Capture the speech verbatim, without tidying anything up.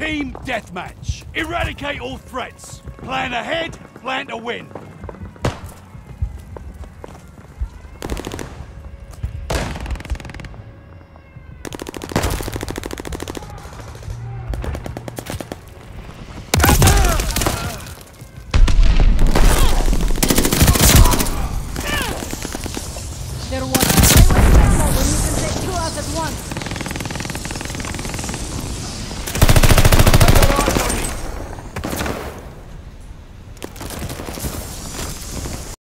Team deathmatch. Eradicate all threats. Plan ahead, plan to win.